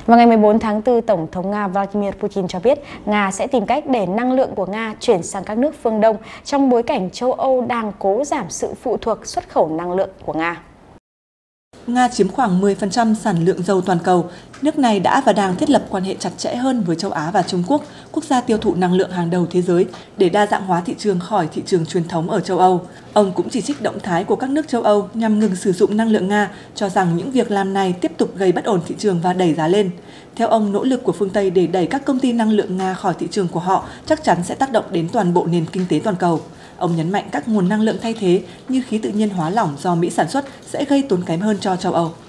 Vào ngày 14 tháng 4, Tổng thống Nga Vladimir Putin cho biết Nga sẽ tìm cách để năng lượng của Nga chuyển sang các nước phương Đông trong bối cảnh châu Âu đang cố giảm sự phụ thuộc xuất khẩu năng lượng của Nga. Nga chiếm khoảng 10% sản lượng dầu toàn cầu. Nước này đã và đang thiết lập quan hệ chặt chẽ hơn với châu Á và Trung Quốc, quốc gia tiêu thụ năng lượng hàng đầu thế giới, để đa dạng hóa thị trường khỏi thị trường truyền thống ở châu Âu. Ông cũng chỉ trích động thái của các nước châu Âu nhằm ngừng sử dụng năng lượng Nga, cho rằng những việc làm này tiếp tục gây bất ổn thị trường và đẩy giá lên. Theo ông, nỗ lực của phương Tây để đẩy các công ty năng lượng Nga khỏi thị trường của họ chắc chắn sẽ tác động đến toàn bộ nền kinh tế toàn cầu. Ông nhấn mạnh các nguồn năng lượng thay thế như khí tự nhiên hóa lỏng do Mỹ sản xuất sẽ gây tốn kém hơn cho châu Âu.